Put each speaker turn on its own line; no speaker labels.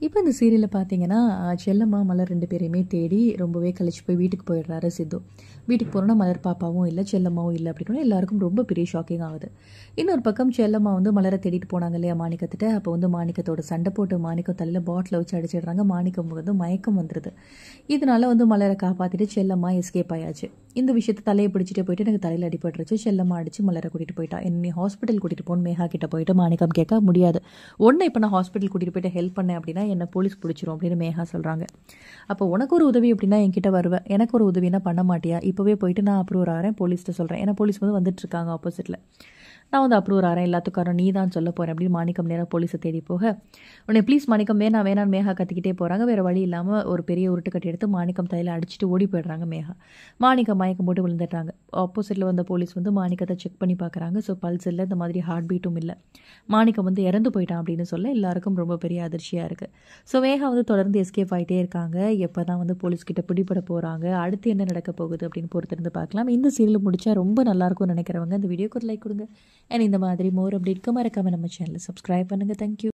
இப்போ இந்த சீரியலில் பார்த்தீங்கன்னா செல்லம்மா மலர் 2 பேரையுமே தேடி ரொம்பவே கழிச்சு போய் வீட்டுக்கு போயிடுறாரு சித்து. வீட்டுக்கு போனோன்னா மலர் பாப்பாவும் இல்லை, செல்லம்மாவும் இல்லை அப்படின்னு எல்லாருக்கும் ரொம்ப பெரிய ஷாக்கிங் ஆகுது. இன்னொரு பக்கம் செல்லம்மா மலரை தேடிட்டு போனாங்க இல்லையா மாணிக்கத்திட்ட. அப்போ மாணிக்கத்தோட சண்டை போட்டு மாணிக்கம் தலையில் பாட்டில் வச்சு அடிச்சிடுறாங்க. மாணிக்கம் மயக்கம் வந்துடுது. இதனால மலரை காப்பாற்றிட்டு செல்லம்மா எஸ்கேப் ஆயாச்சு. இந்த விஷயத்தை தலையை பிடிச்சிட்டு போயிட்டு எனக்கு தலையில் அடிபட்டுருச்சு, செல்லம்மா அடிச்சு மலரை கூட்டிகிட்டு போயிட்டா, என்னை ஹாஸ்பிட்டல் கூட்டிகிட்டு போகணும் மேகா கிட்ட போயிட்டு மாணிக்கம் கேட்க முடியாது. ஒன்று இப்போ நான் ஹாஸ்பிட்டல் கூட்டிகிட்டு போயிட்டு ஹெல்ப் பண்ணேன் அப்படின்னா என்னை போலீஸ் பிடிச்சிரும் அப்படின்னு மேகா சொல்கிறாங்க. அப்போ உனக்கு ஒரு உதவி அப்படின்னா என்கிட்ட வருவேன், எனக்கு ஒரு உதவினா பண்ண மாட்டியா? இப்போவே போயிட்டு நான் அப்ரூவர் ஆகிறேன், போலீஸ்ட்டு சொல்கிறேன். ஏன்னா போலீஸ் வந்துட்டு இருக்காங்க ஆப்போசிட்டில். நான் அப்ரூவர் ஆகிறேன், எல்லாத்துக்காரன் நீ தான் சொல்ல போகிறேன் அப்படின்னு மாணிக்கம் நேராக போலீஸை தேடி போக உடனே ப்ளீஸ் மாணிக்கம் வேணான்னு மேகா கத்திக்கிட்டே போகிறாங்க. வேறு வழி இல்லாமல் ஒரு பெரிய உருட்டு கட்டி எடுத்து மாணிக்கம் தலையில் அடிச்சுட்டு ஓடி போயிடுறாங்க மேகா. மாணிக்கம் மயக்கம் போட்டு விழுந்துடுறாங்க. ஆப்போசிட்டில் வந்த போலீஸ் மாணிக்கத்தை செக் பண்ணி பார்க்குறாங்க. ஸோ பல்ஸ் இல்லை, இந்த மாதிரி ஹார்ட் பீட்டும் இல்லை. மாணிக்கம் இறந்து போயிட்டான் அப்படின்னு சொல்ல எல்லாருக்கும் ரொம்ப பெரிய அதிர்ச்சியாக இருக்குது. ஸோ மேகா தொடர்ந்து எஸ்கேப் ஆகிட்டே இருக்காங்க. எப்போ தான் போலீஸ்கிட்ட பிடிபட போகிறாங்க, அடுத்து என்ன நடக்க போகுது அப்படின்னு பொறுத்திருந்து பார்க்கலாம். இந்த சீரியல் முடிச்சா ரொம்ப நல்லாயிருக்கும்னு நினைக்கிறவங்க இந்த வீடியோக்கு ஒரு லைக் கொடுங்க. அண்ட் இந்த மாதிரி மோர் அப்டேட்க்கு மறக்காம நம்ம சேனலை சப்ஸ்கிரைப் பண்ணுங்கள். தேங்க்யூ.